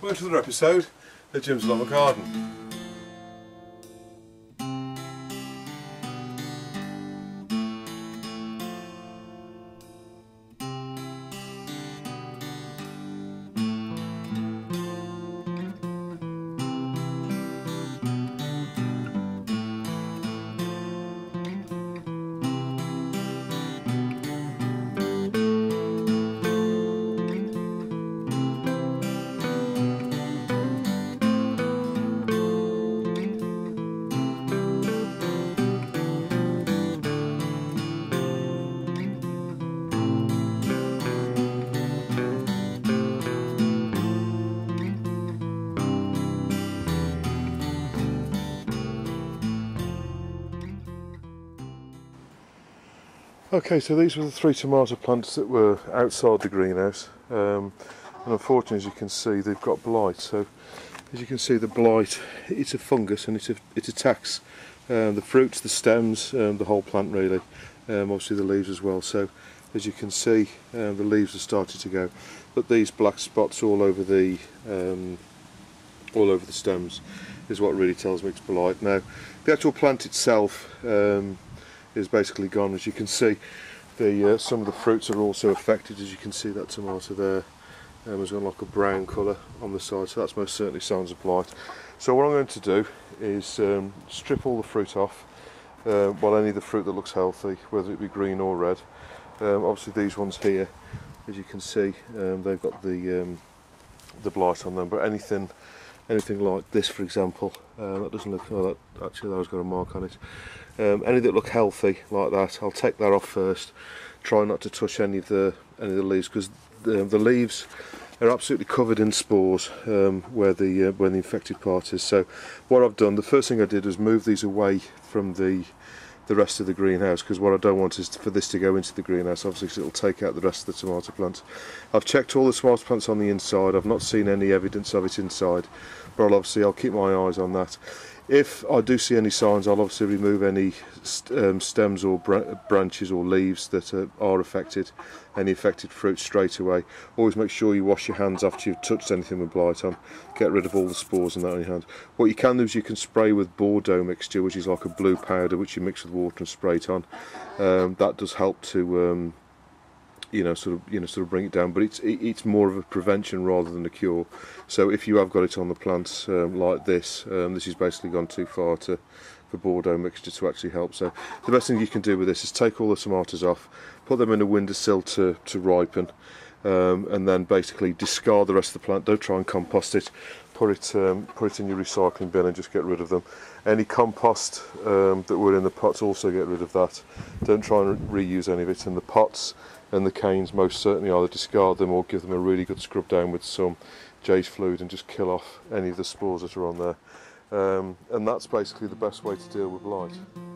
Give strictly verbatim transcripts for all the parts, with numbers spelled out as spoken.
welcome to another episode of Jim's Allotment Garden. Okay, so these were the three tomato plants that were outside the greenhouse, um, and unfortunately, as you can see, they've got blight. So, as you can see, the blight, it's a fungus and it, it attacks um, the fruits, the stems, um, the whole plant really, um, obviously the leaves as well. So, as you can see, um, the leaves are starting to go, but these black spots all over the um, all over the stems is what really tells me it's blight. Now, the actual plant itself um, is basically gone. As you can see, the uh, some of the fruits are also affected. As you can see, that tomato there um, has got like a brown colour on the side, so that's most certainly signs of blight. So what I'm going to do is um, strip all the fruit off, uh, well, any of the fruit that looks healthy, whether it be green or red. Um, obviously these ones here, as you can see, um, they've got the um, the blight on them, but anything anything like this, for example, uh, that doesn't look, oh, that, actually that has got a mark on it. Um, any that look healthy like that, I'll take that off first. Try not to touch any of the any of the leaves, because the, the leaves are absolutely covered in spores um, where the uh, where the infected part is. So what I've done, the first thing I did was move these away from the the rest of the greenhouse, because what I don't want is for this to go into the greenhouse, obviously, because it'll take out the rest of the tomato plants. I've checked all the tomato plants on the inside. I've not seen any evidence of it inside, but I'll obviously I'll keep my eyes on that. If I do see any signs, I'll obviously remove any st um, stems or br branches or leaves that are, are affected, any affected fruit straight away. Always make sure you wash your hands after you've touched anything with blight on. Get rid of all the spores and that on your hands. What you can do is you can spray with Bordeaux mixture, which is like a blue powder which you mix with water and spray it on. Um, that does help to um, you know, sort of, you know, sort of bring it down, but it's it's more of a prevention rather than a cure. So if you have got it on the plants um, like this, um, this has basically gone too far to for Bordeaux mixture to actually help. So the best thing you can do with this is take all the tomatoes off, put them in a windowsill to to ripen, um, and then basically discard the rest of the plant. Don't try and compost it. Put it um, put it in your recycling bin and just get rid of them. Any compost um, that were in the pots, also get rid of that. Don't try and reuse any of it. In the pots and the canes, most certainly either discard them or give them a really good scrub down with some Jay's fluid and just kill off any of the spores that are on there. Um, and that's basically the best way to deal with blight.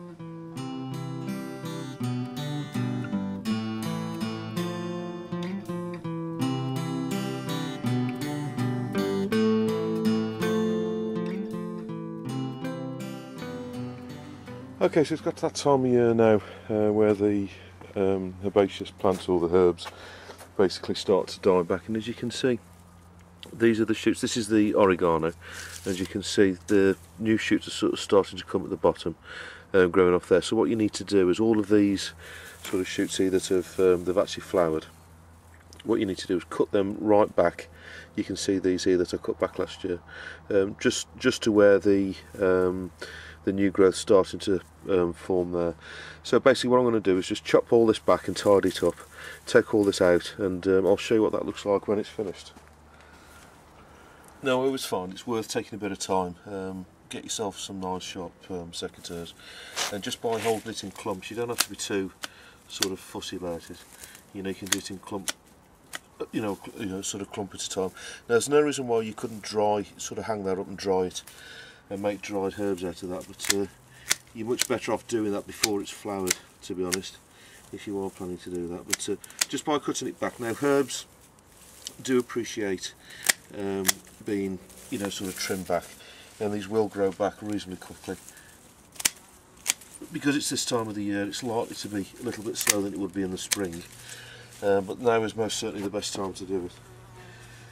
Okay, so it's got to that time of year now uh, where the um, herbaceous plants, or the herbs, basically start to die back, and as you can see, these are the shoots. This is the oregano. As you can see, the new shoots are sort of starting to come at the bottom, uh, growing off there. So what you need to do is all of these sort of shoots here that have um, they've actually flowered, what you need to do is cut them right back. You can see these here that I cut back last year, um, just just to where the um, the new growth starting to um, form there. So basically what I'm going to do is just chop all this back and tidy it up, take all this out, and um, I'll show you what that looks like when it's finished. Now I always find it's worth taking a bit of time. Um, get yourself some nice sharp um, secateurs, and just by holding it in clumps, you don't have to be too sort of fussy about it. You know, you can do it in clump, you know, you know, sort of clump at a time. Now there's no reason why you couldn't dry, sort of hang that up and dry it and make dried herbs out of that, but uh, you're much better off doing that before it's flowered, to be honest, if you are planning to do that. But uh, just by cutting it back. Now herbs do appreciate um, being, you know, sort of trimmed back, and these will grow back reasonably quickly. Because it's this time of the year, it's likely to be a little bit slower than it would be in the spring, uh, but now is most certainly the best time to do it.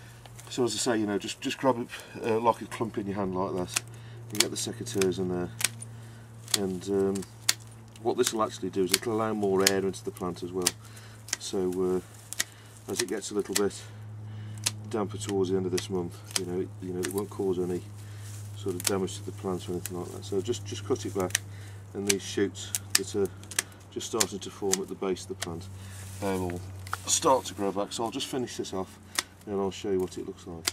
So as I say, you know, just just grab it uh, like a clump in your hand like that. You get the secateurs in there, and um, what this will actually do is it'll allow more air into the plant as well. So uh, as it gets a little bit damper towards the end of this month, you know, it, you know, it won't cause any sort of damage to the plant or anything like that. So just just cut it back, and these shoots that are just starting to form at the base of the plant, they will start to grow back. So I'll just finish this off, and I'll show you what it looks like.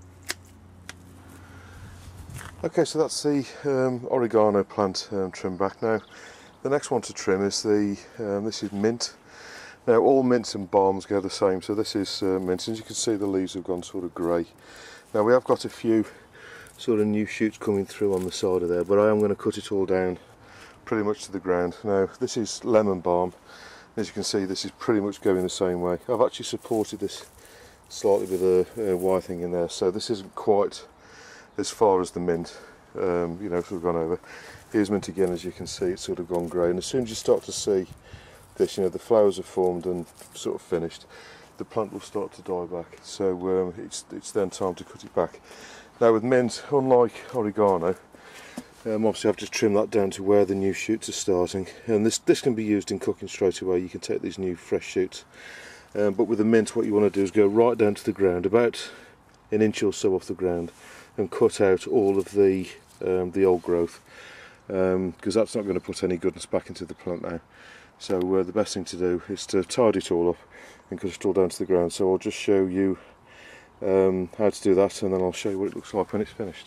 Okay, so that's the um, oregano plant um, trimmed back. Now, the next one to trim is the um, this is mint. Now, all mints and balms go the same. So this is uh, mint. As you can see, the leaves have gone sort of grey. Now we have got a few sort of new shoots coming through on the side of there, but I am going to cut it all down pretty much to the ground. Now, this is lemon balm. As you can see, this is pretty much going the same way. I've actually supported this slightly with a, a wire thing in there, so this isn't quite as far as the mint, um, you know, sort of gone over. Here's mint again. As you can see, it's sort of gone grey, and as soon as you start to see this, you know, the flowers are formed and sort of finished, the plant will start to die back. So um, it's, it's then time to cut it back. Now with mint, unlike oregano, um, obviously I've just trimmed that down to where the new shoots are starting, and this, this can be used in cooking straight away. You can take these new fresh shoots, um, but with the mint what you want to do is go right down to the ground, about an inch or so off the ground, and cut out all of the um, the old growth, because um, that's not going to put any goodness back into the plant now. So uh, the best thing to do is to tidy it all up and cut it all down to the ground. So I'll just show you um, how to do that, and then I'll show you what it looks like when it's finished.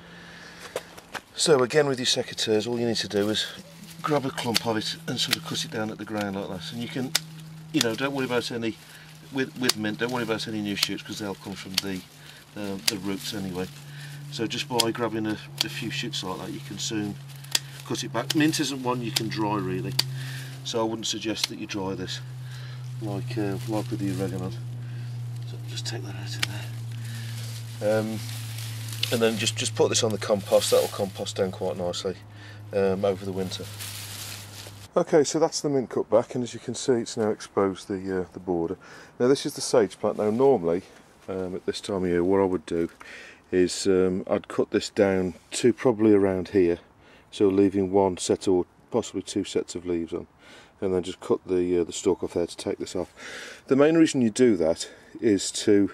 So again, with your secateurs, all you need to do is grab a clump of it and sort of cut it down at the ground like that. And you can, you know, don't worry about any, with, with mint, don't worry about any new shoots, because they'll come from the, uh, the roots anyway. So just by grabbing a, a few shoots like that, you can soon cut it back. Mint isn't one you can dry really, so I wouldn't suggest that you dry this like uh, like with the oregano. So just take that out of there, um, and then just just put this on the compost. That'll compost down quite nicely um, over the winter. Okay, so that's the mint cut back, and as you can see, it's now exposed the uh, the border. Now this is the sage plant. Now normally um, at this time of year, what I would do is um, I'd cut this down to probably around here, so leaving one set or possibly two sets of leaves on, and then just cut the uh, the stalk off there to take this off. The main reason you do that is to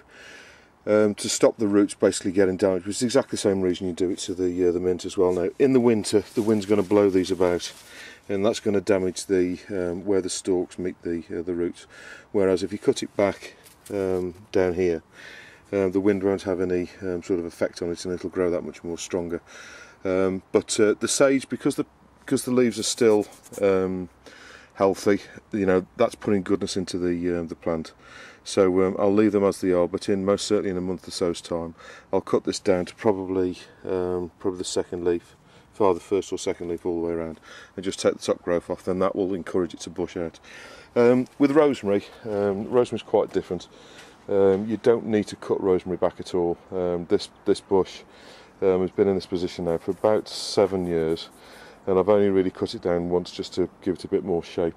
um, to stop the roots basically getting damaged, which is exactly the same reason you do it to the uh, the mint as well. Now in the winter, the wind's going to blow these about, and that's going to damage the um, where the stalks meet the uh, the roots. Whereas if you cut it back um, down here, uh, the wind won't have any um, sort of effect on it, and it'll grow that much more stronger. Um, but uh, the sage, because the because the leaves are still um, healthy, you know, that's putting goodness into the uh, the plant. So um, I'll leave them as they are, but in most certainly in a month or so's time, I'll cut this down to probably um, probably the second leaf, either the first or second leaf all the way around, and just take the top growth off. Then that will encourage it to bush out. Um, with rosemary, um, rosemary's quite different. Um, you don't need to cut rosemary back at all. Um, this this bush um, has been in this position now for about seven years, and I've only really cut it down once just to give it a bit more shape.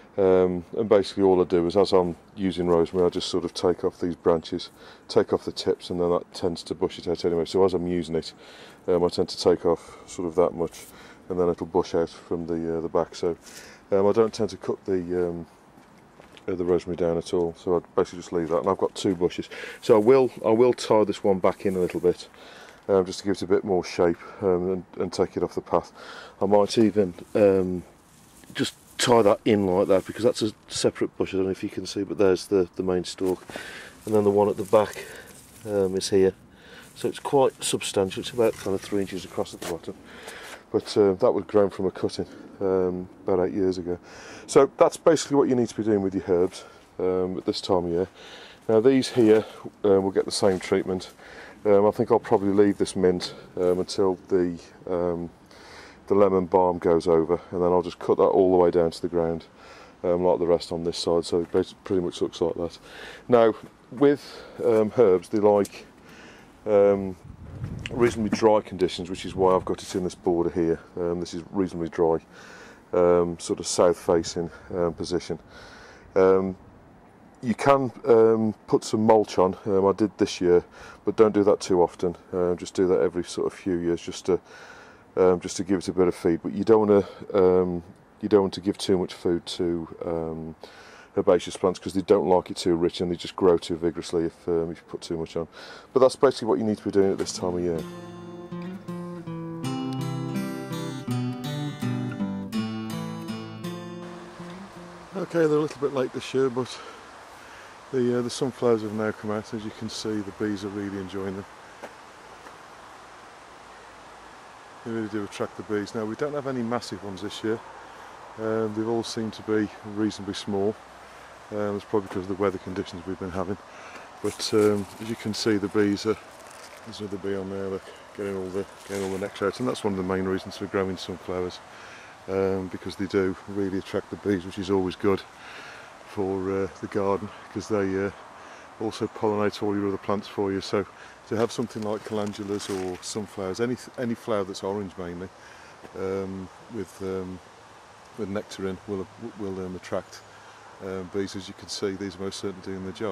Um, and basically all I do is, as I'm using rosemary, I just sort of take off these branches, take off the tips, and then that tends to bush it out anyway. So as I'm using it, um, I tend to take off sort of that much, and then it'll bush out from the uh, the back. So um, I don't tend to cut the um, uh, the rosemary down at all. So I basically just leave that, and I've got two bushes. So I will I will tie this one back in a little bit, um, just to give it a bit more shape, um, and, and take it off the path. I might even um, just tie that in like that, because that's a separate bush. I don't know if you can see, but there's the, the main stalk, and then the one at the back um, is here. So it's quite substantial. It's about kind of three inches across at the bottom, but uh, that was grown from a cutting um, about eight years ago. So that's basically what you need to be doing with your herbs um, at this time of year. Now these here um, will get the same treatment. um, I think I'll probably leave this mint um, until the um, the lemon balm goes over, and then I'll just cut that all the way down to the ground, um, like the rest on this side. So it pretty much looks like that. Now with um, herbs, they like um, reasonably dry conditions, which is why I've got it in this border here. Um, this is reasonably dry, um, sort of south facing um, position. Um, you can um, put some mulch on. um, I did this year, but don't do that too often. Uh, just do that every sort of few years, just to um, just to give it a bit of feed. But you don't want to um, you don't want to give too much food to um, herbaceous plants, because they don't like it too rich and they just grow too vigorously if, um, if you put too much on. But that's basically what you need to be doing at this time of year. Okay, they're a little bit late this year, but the, uh, the sunflowers have now come out. As you can see, the bees are really enjoying them. They really do attract the bees. Now, we don't have any massive ones this year. Um, they've all seemed to be reasonably small. Um, it's probably because of the weather conditions we've been having. But um, as you can see, the bees are, there's another bee on there, look, getting all the getting all the nectar out, and that's one of the main reasons for growing sunflowers, um, because they do really attract the bees, which is always good for uh, the garden, because they uh, also pollinate all your other plants for you. So to have something like calendulas or sunflowers, any any flower that's orange mainly, um, with um, with nectar in, will will um, attract um, bees. As you can see, these are most certainly doing the job.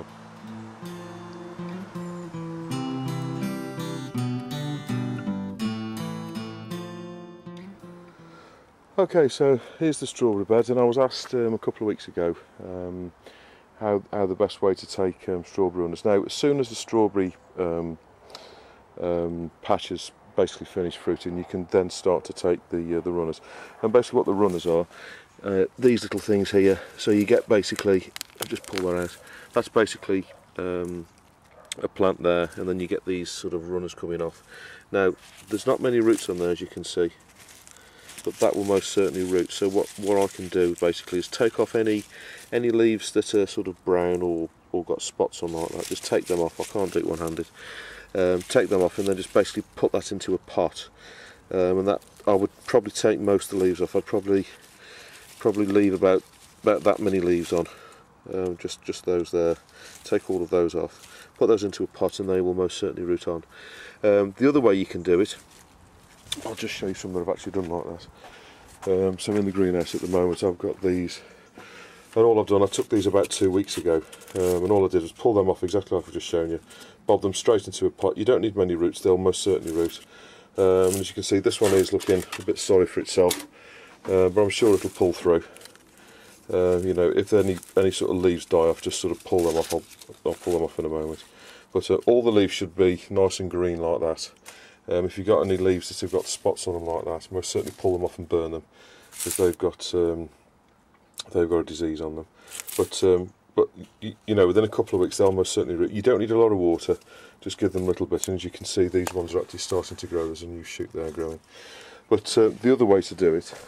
Okay, so here's the strawberry beds, and I was asked um, a couple of weeks ago um, how, how the best way to take um, strawberry runners. Now, as soon as the strawberry um, um, patches basically finish fruiting, you can then start to take the uh, the runners. And basically what the runners are, uh, these little things here. So you get basically, I'll just pull that out, that's basically um, a plant there, and then you get these sort of runners coming off. Now, there's not many roots on there, as you can see, but that will most certainly root. So what, what I can do basically is take off any any leaves that are sort of brown or, or got spots on like that. Just take them off. I can't do it one-handed. Um, take them off and then just basically put that into a pot. Um, and that I would probably take most of the leaves off. I'd probably probably leave about about that many leaves on. Um, just just those there. Take all of those off. Put those into a pot and they will most certainly root on. Um, the other way you can do it, I'll just show you some that I've actually done like that. Um, so in the greenhouse at the moment I've got these, and all I've done, I took these about two weeks ago, um, and all I did was pull them off exactly like I've just shown you, bob them straight into a pot. You don't need many roots, they'll most certainly root. Um, and as you can see, this one is looking a bit sorry for itself, uh, but I'm sure it'll pull through. Uh, you know, if any any sort of leaves die off, just sort of pull them off. I'll, I'll pull them off in a moment. But uh, all the leaves should be nice and green like that. Um, if you've got any leaves that have got spots on them like that, most certainly pull them off and burn them, because they've got um, they've got a disease on them. But um, but you, you know, within a couple of weeks they'll most certainly root. You don't need a lot of water, just give them a little bit, and as you can see, these ones are actually starting to grow. There's a new shoot there growing. But uh, the other way to do it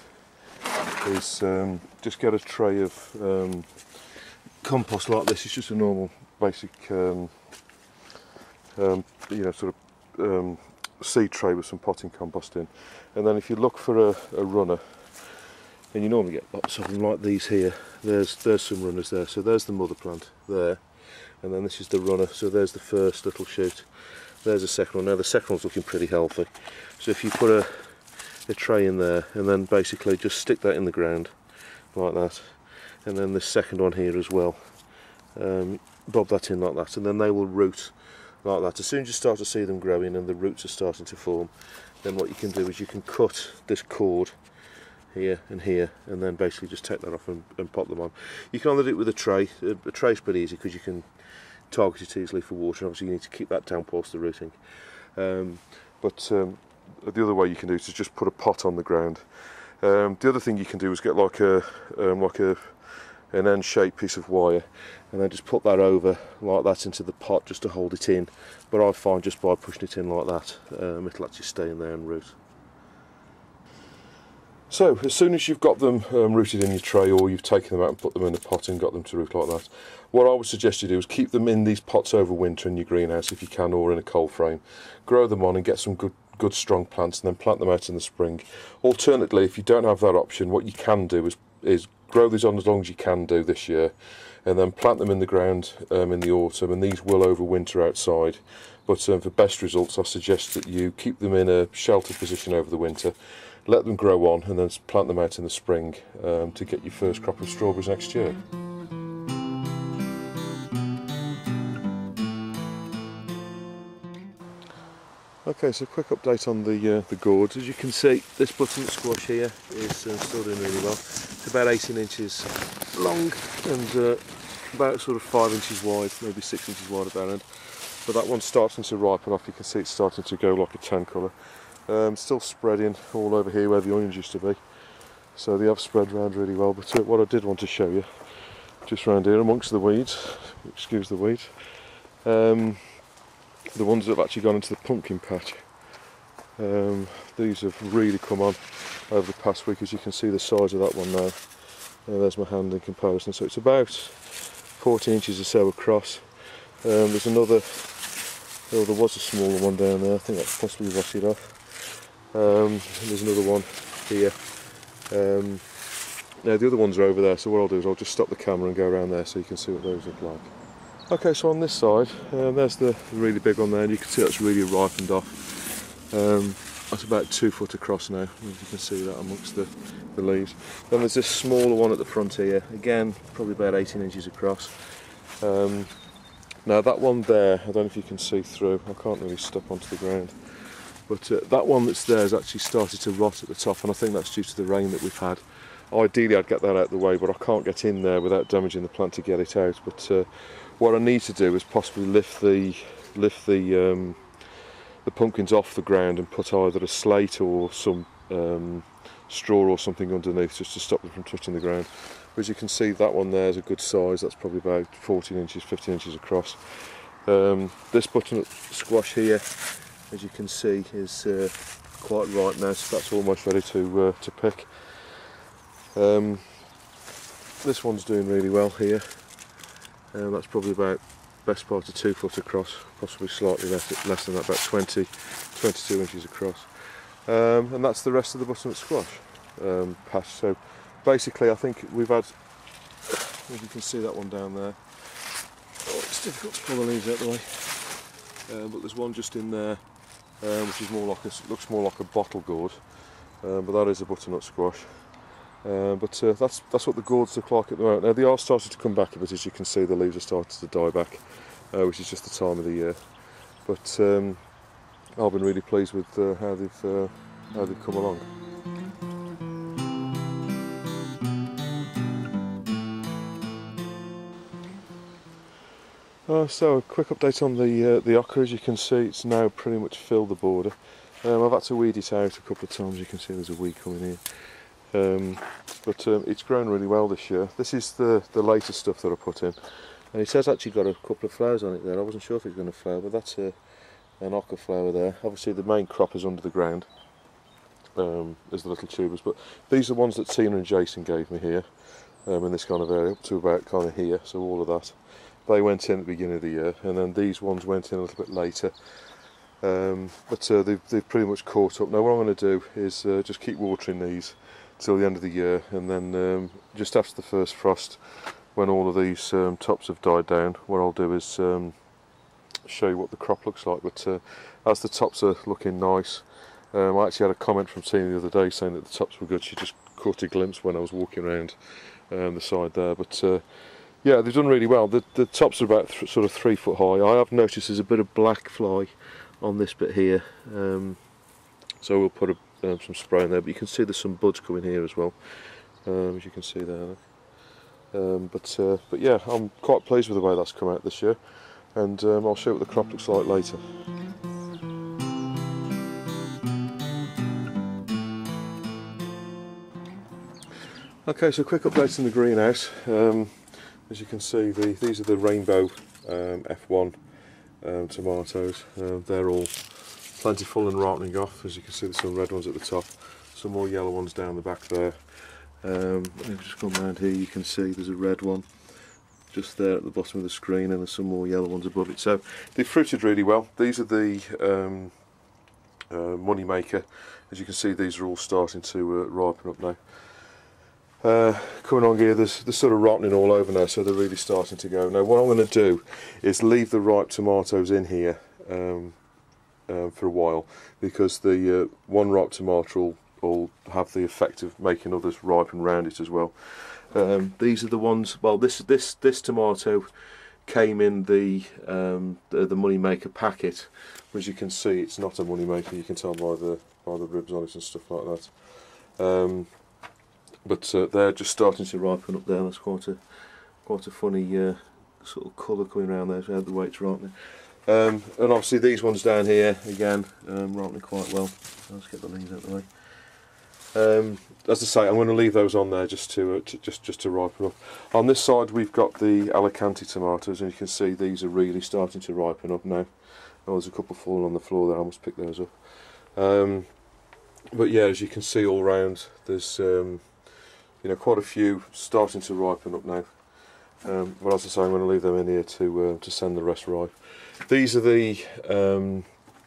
is um, just get a tray of um, compost like this. It's just a normal basic um, um, you know, sort of um, seed tray with some potting compost in, and then if you look for a, a runner, and you normally get lots of them like these here, there's there's some runners there. So there's the mother plant there, and then this is the runner. So there's the first little shoot, there's the second one. Now the second one's looking pretty healthy, so if you put a, a tray in there and then basically just stick that in the ground like that, and then this second one here as well, um, bob that in like that, and then they will root like that. As soon as you start to see them growing and the roots are starting to form, then what you can do is you can cut this cord here and here, and then basically just take that off and, and pop them on. You can either do it with a tray. A, a tray's pretty easy because you can target it easily for water, and obviously you need to keep that down past the rooting. Um, but um, the other way you can do it is just put a pot on the ground. Um, the other thing you can do is get like a um, like a an N-shaped piece of wire, and then just put that over like that into the pot just to hold it in. But I find just by pushing it in like that, um, it'll actually stay in there and root. So as soon as you've got them um, rooted in your tray, or you've taken them out and put them in a pot and got them to root like that, what I would suggest you do is keep them in these pots over winter in your greenhouse if you can, or in a cold frame. Grow them on and get some good good strong plants, and then plant them out in the spring. Alternatively, if you don't have that option, what you can do is is grow these on as long as you can do this year, and then plant them in the ground um, in the autumn, and these will overwinter outside. But um, for best results, I suggest that you keep them in a sheltered position over the winter, let them grow on, and then plant them out in the spring um, to get your first crop of strawberries next year. Okay, so a quick update on the uh, the gourds. As you can see, this butternut squash here is uh, still doing really well. It's about eighteen inches long and uh, about sort of five inches wide, maybe six inches wide at that end. But that one's starting to ripen off. You can see it's starting to go like a tan colour. Um, still spreading all over here where the onions used to be. So they have spread around really well. But uh, what I did want to show you, just around here amongst the weeds, excuse the weeds, um, the ones that have actually gone into the pumpkin patch. Um, these have really come on over the past week. As you can see the size of that one now. Uh, there's my hand in comparison. So it's about fourteen inches or so across. Um, there's another, oh there was a smaller one down there, I think that's possibly rotted off. Um, there's another one here. Um, now the other ones are over there, so what I'll do is I'll just stop the camera and go around there so you can see what those look like. Okay, so on this side, um, there's the really big one there, and you can see that's really ripened off. Um, that's about two foot across now, as you can see that amongst the, the leaves. Then there's this smaller one at the front here, again probably about eighteen inches across. Um, now that one there, I don't know if you can see through, I can't really step onto the ground, but uh, that one that's there has actually started to rot at the top, and I think that's due to the rain that we've had. Ideally I'd get that out of the way, but I can't get in there without damaging the plant to get it out. But uh, what I need to do is possibly lift the lift the um, the pumpkins off the ground and put either a slate or some um, straw or something underneath just to stop them from touching the ground. But as you can see, that one there is a good size. That's probably about fourteen inches, fifteen inches across. Um, this butternut squash here, as you can see, is uh, quite ripe now, so that's almost ready to uh, to pick. Um, this one's doing really well here. Um, that's probably about best part of two foot across, possibly slightly less, less than that, about twenty, twenty-two inches across. Um, and that's the rest of the butternut squash um, patch. So basically, I think we've had, as you can see that one down there. Oh, it's difficult to pull the leaves out of the way. Uh, but there's one just in there, uh, which is more like a, looks more like a bottle gourd, um, but that is a butternut squash. Uh, but uh, that's that's what the gourds look like at the moment. Now they are starting to come back a bit, as you can see. The leaves are starting to die back, uh, which is just the time of the year. But um, I've been really pleased with uh, how they've uh, how they've come along. Uh, so a quick update on the uh, the ochre. As you can see, it's now pretty much filled the border. Um, I've had to weed it out a couple of times. You can see there's a weed coming here. Um, but um, it's grown really well this year. This is the, the latest stuff that I put in, and it has actually got a couple of flowers on it there. I wasn't sure if it's going to flower, but that's a, an ochre flower there. Obviously the main crop is under the ground, um, there's the little tubers, but these are the ones that Tina and Jason gave me here, um, in this kind of area, up to about kind of here, so all of that. They went in at the beginning of the year, and then these ones went in a little bit later. Um, but uh, they've, they've pretty much caught up. Now what I'm going to do is uh, just keep watering these till the end of the year, and then um, just after the first frost, when all of these um, tops have died down, what I'll do is um, show you what the crop looks like. But uh, as the tops are looking nice, um, I actually had a comment from Tina the other day saying that the tops were good. She just caught a glimpse when I was walking around um, the side there. But uh, yeah, they've done really well. The, the tops are about th sort of three foot high. I have noticed there's a bit of black fly on this bit here, um, so we'll put a Um, some spray in there, but you can see there's some buds coming here as well, um, as you can see there. Um, but uh, but yeah, I'm quite pleased with the way that's come out this year, and um, I'll show you what the crop looks like later. Okay, so quick updates in the greenhouse. Um, as you can see, the, these are the rainbow um, F one um, tomatoes. Uh, they're all plentiful and ripening off. As you can see, there's some red ones at the top, some more yellow ones down the back there. Um, I've just come around here, you can see there's a red one just there at the bottom of the screen, and there's some more yellow ones above it. So they've fruited really well. These are the um, uh, money maker. As you can see, these are all starting to uh, ripen up now. Uh, coming on here, there's, there's sort of ripening all over now, so they're really starting to go. Now what I'm going to do is leave the ripe tomatoes in here um, Um, for a while, because the uh, one ripe tomato will, will have the effect of making others ripen around it as well. Um, these are the ones. Well, this this this tomato came in the um, the, the money maker packet. As you can see, it's not a money maker. You can tell by the by the ribs on it and stuff like that. Um, but uh, they're just starting to ripen up there. That's quite a quite a funny uh, sort of colour coming around there. So how the weight's ripening. Um, and obviously these ones down here again um, ripening quite well. Let's get the leaves out of the way. Um, as I say, I'm going to leave those on there just to, uh, to just just to ripen up. On this side we've got the Alicante tomatoes, and you can see these are really starting to ripen up now. Oh, there's a couple falling on the floor there. I must pick those up. Um, but yeah, as you can see all round, there's um, you know, quite a few starting to ripen up now. Um, but as I say, I'm going to leave them in here to uh, to send the rest ripe. These are the um,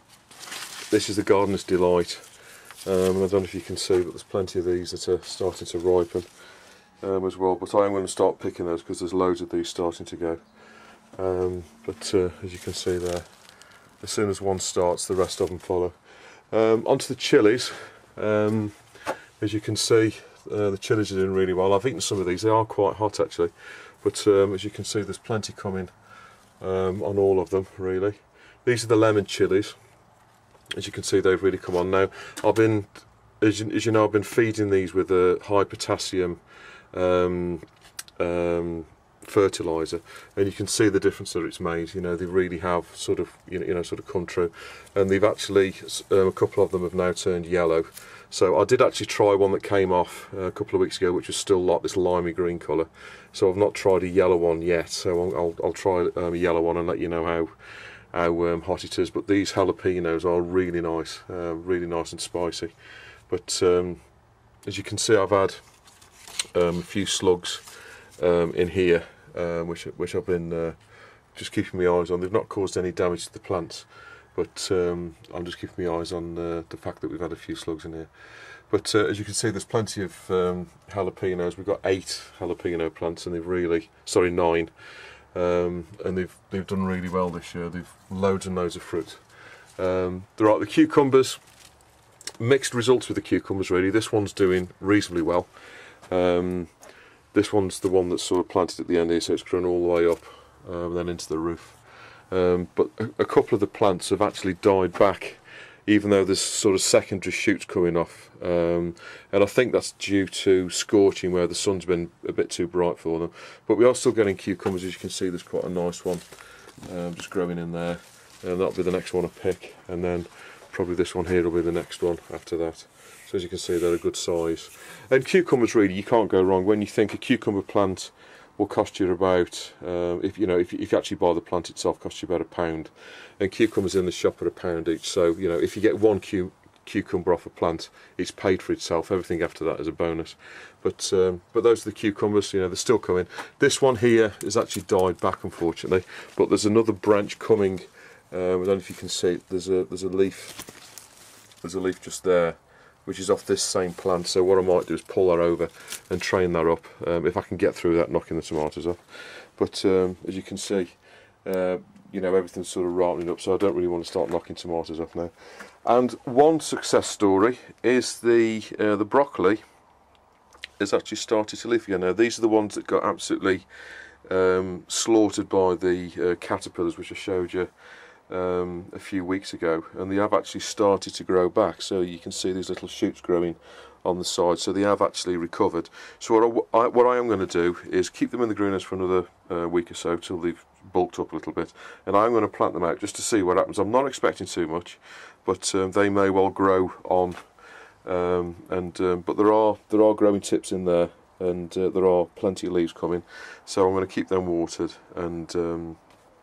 this is the Gardener's Delight. Um, and I don't know if you can see, but there's plenty of these that are starting to ripen um, as well. But I am going to start picking those because there's loads of these starting to go. Um, but uh, as you can see there, as soon as one starts, the rest of them follow. Um, onto the chilies. Um, as you can see, uh, the chilies are doing really well. I've eaten some of these. They are quite hot actually, but um, as you can see, there's plenty coming um, on all of them really. These are the lemon chilies. As you can see, they've really come on now. I've been, as you, as you know, I've been feeding these with a high potassium um, um, fertilizer, and you can see the difference that it's made. You know, they really have sort of, you know, you know sort of come true, and they've actually um, a couple of them have now turned yellow. So I did actually try one that came off uh, a couple of weeks ago, which was still like this limey green colour. So I've not tried a yellow one yet. So I'll I'll, I'll try um, a yellow one and let you know how. how um, hot it is. But these jalapenos are really nice, uh, really nice and spicy. But um, as you can see, I've had um, a few slugs um, in here, um, which which I've been uh, just keeping my eyes on. They've not caused any damage to the plants, but um, I'm just keeping my eyes on uh, the fact that we've had a few slugs in here. But uh, as you can see, there's plenty of um, jalapenos. We've got eight jalapeno plants, and they've really, sorry, nine. Um, and they've they've done really well this year. They've loads and loads of fruit. Um, there are the cucumbers. Mixed results with the cucumbers really. This one's doing reasonably well. Um, this one's the one that's sort of planted at the end here, so it's grown all the way up um, and then into the roof. Um, but a, a couple of the plants have actually died back, even though there's sort of secondary shoots coming off, um, and I think that's due to scorching where the sun's been a bit too bright for them. But we are still getting cucumbers. As you can see, there's quite a nice one um, just growing in there, and that'll be the next one I pick, and then probably this one here will be the next one after that. So as you can see, they're a good size. And cucumbers, really, you can't go wrong. When you think a cucumber plant will cost you about, um, if you know, if, if you actually buy the plant itself, costs you about a pound, and cucumbers in the shop are a pound each. So you know, if you get one cu cucumber off a plant, it's paid for itself. Everything after that is a bonus. But um, but those are the cucumbers. You know, they're still coming. This one here has actually died back, unfortunately. But there's another branch coming. Um, I don't know if you can see it. There's a there's a leaf. There's a leaf just there, which is off this same plant. So what I might do is pull that over and train that up, um, if I can get through that, knocking the tomatoes off. But um, as you can see, uh, you know, everything's sort of ripening up, so I don't really want to start knocking tomatoes off now. And one success story is the uh, the broccoli has actually started to leaf again. Now these are the ones that got absolutely um, slaughtered by the uh, caterpillars, which I showed you Um, a few weeks ago, and they have actually started to grow back. So you can see these little shoots growing on the side, so they have actually recovered. So what I, I, what I am going to do is keep them in the greenhouse for another uh, week or so till they've bulked up a little bit, and I'm going to plant them out just to see what happens. I'm not expecting too much, but um, they may well grow on, um, and um, but there are there are growing tips in there, and uh, there are plenty of leaves coming, so I'm going to keep them watered and um,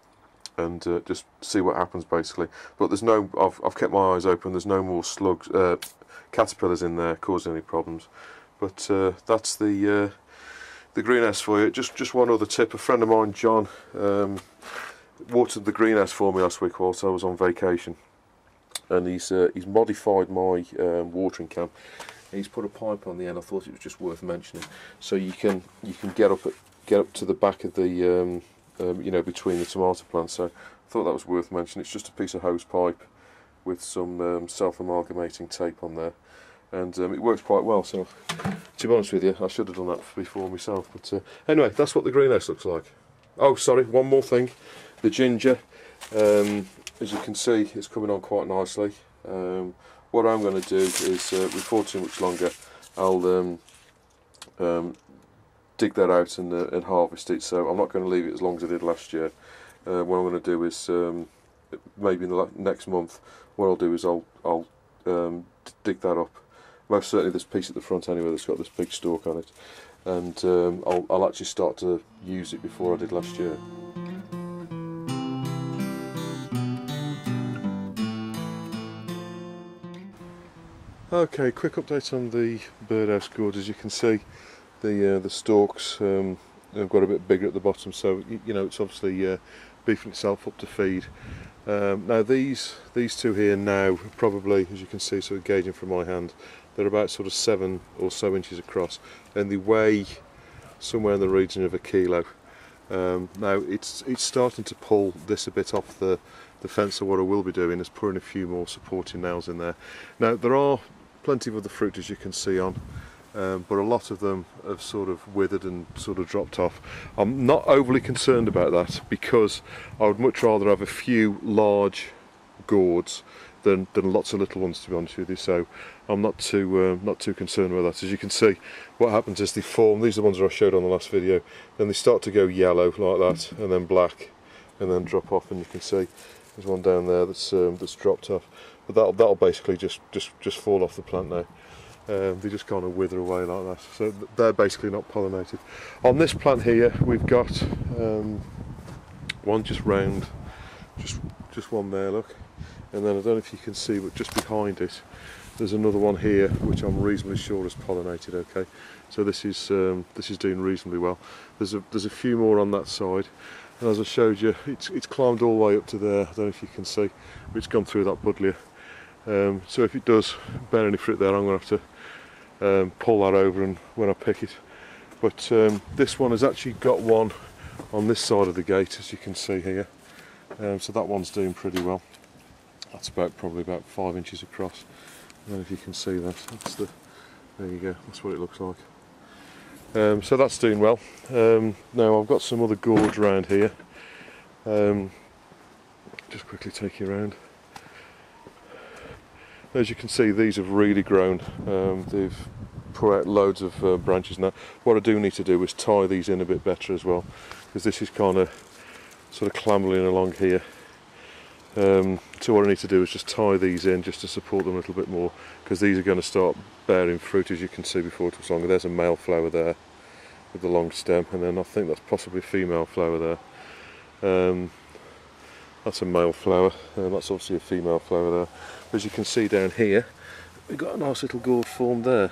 and uh, just see what happens basically. But there's no, I've, I've kept my eyes open, there's no more slugs, uh, caterpillars in there causing any problems. But uh, that's the uh, the greenhouse for you. Just just one other tip, a friend of mine, John, um, watered the greenhouse for me last week whilst I was on vacation, and he's uh, he's modified my um, watering can. He's put a pipe on the end. I thought it was just worth mentioning. So you can you can get up at, get up to the back of the um, Um, you know, between the tomato plants. So I thought that was worth mentioning. It's just a piece of hose pipe with some um, self-amalgamating tape on there, and um, it works quite well. So to be honest with you, I should have done that before myself, but uh, anyway, that's what the greenhouse looks like. oh sorry, one more thing. The ginger, um, as you can see, it's coming on quite nicely. Um, what I'm going to do is, uh, before too much longer, I'll um, um, dig that out and, uh, and harvest it. So I'm not going to leave it as long as I did last year. Uh, what I'm going to do is, um, maybe in the next month, what I'll do is I'll, I'll um, dig that up. Most certainly this piece at the front anyway that's got this big stalk on it. And um, I'll, I'll actually start to use it before I did last year. Okay, quick update on the birdhouse gourds. As you can see, the uh, the stalks um, have got a bit bigger at the bottom, so you know it's obviously uh, beefing itself up to feed. Um, now these these two here now, probably, as you can see, sort of gauging from my hand, they're about sort of seven or so inches across, and they weigh somewhere in the region of a kilo. Um, now it's it's starting to pull this a bit off the the fence, so what I will be doing is putting a few more supporting nails in there. Now there are plenty of other fruit, as you can see on, um, but a lot of them have sort of withered and sort of dropped off. I'm not overly concerned about that, because I would much rather have a few large gourds than, than lots of little ones, to be honest with you. So I'm not too uh, not too concerned with that. As you can see, what happens is they form. These are the ones that I showed on the last video. Then they start to go yellow like that, and then black, and then drop off. And you can see there's one down there that's um, that's dropped off. But that'll that'll basically just just just fall off the plant now. Um, they just kind of wither away like that. So they're basically not pollinated. On this plant here, we've got um, one just round, just just one there. Look. And then I don't know if you can see, but just behind it there's another one here which I'm reasonably sure is pollinated. Okay, so this is um, this is doing reasonably well. There's a there's a few more on that side, and as I showed you, it's it's climbed all the way up to there. I don't know if you can see, but it's gone through that buddleia. Um, so if it does bear any fruit there, I'm going to have to um, pull that over and when I pick it. But um, this one has actually got one on this side of the gate, as you can see here. Um, so that one's doing pretty well. That's about probably about five inches across. I don't know if you can see that. That's the, there you go. That's what it looks like. Um, so that's doing well. Um, now I've got some other gourds around here. Um, just quickly take you around. As you can see, these have really grown. Um, they've put out loads of uh, branches now. What I do need to do is tie these in a bit better as well, because this is kind of sort of clambering along here. Um, so what I need to do is just tie these in just to support them a little bit more, because these are going to start bearing fruit, as you can see before it was longer. There's a male flower there with the long stem, and then I think that's possibly a female flower there. Um, that's a male flower, and that's obviously a female flower there. As you can see down here, we've got a nice little gourd formed there,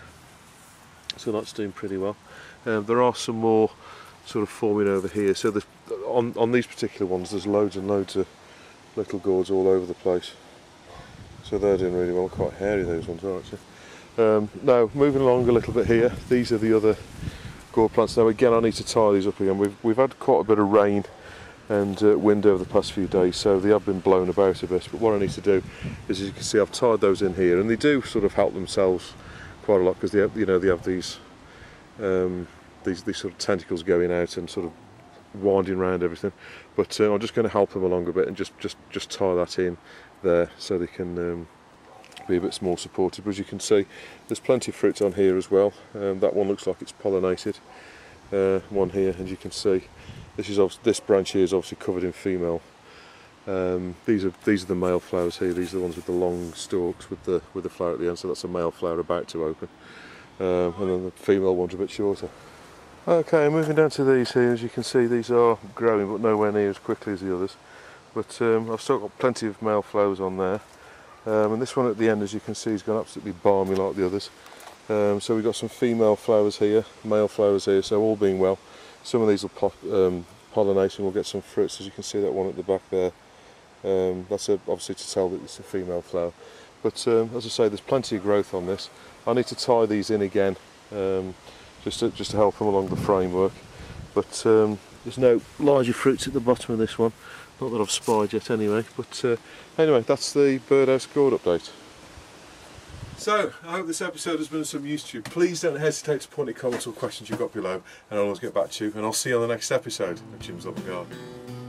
so that's doing pretty well. Um, there are some more sort of forming over here, so there's, on, on these particular ones there's loads and loads of little gourds all over the place, so they're doing really well. Quite hairy those ones are actually. Um, now moving along a little bit here, these are the other gourd plants. Now again, I need to tie these up again. We've, we've had quite a bit of rain and uh, wind over the past few days, so they have been blown about a bit, but what I need to do is, as you can see, I've tied those in here, and they do sort of help themselves quite a lot, because they have, you know, they have these um, these, these sort of tentacles going out and sort of winding around everything. But uh, I'm just going to help them along a bit and just just just tie that in there so they can um, be a bit more supported. But as you can see, there's plenty of fruit on here as well. Um, that one looks like it's pollinated. Uh, one here, as you can see, this is obviously, this branch here is obviously covered in female. Um, these are these are the male flowers here. These are the ones with the long stalks with the with the flower at the end. So that's a male flower about to open, um, and then the female ones are a bit shorter. Okay, moving down to these here, as you can see, these are growing but nowhere near as quickly as the others. But um, I've still got plenty of male flowers on there. Um, and this one at the end, as you can see, has gone absolutely balmy like the others. Um, so we've got some female flowers here, male flowers here, so all being well. Some of these will pop, um, pollinate and we'll get some fruits. As you can see, that one at the back there, um, that's a, obviously to tell that it's a female flower. But um, as I say, there's plenty of growth on this. I need to tie these in again. Um, Just to, just to help them along the framework, but um, there's no larger fruits at the bottom of this one, not that I've spied yet anyway. But uh, anyway, that's the birdhouse gourd update. So, I hope this episode has been of some use to you. Please don't hesitate to put any comments or questions you've got below, and I'll always get back to you, and I'll see you on the next episode of Jim's Love and Garden.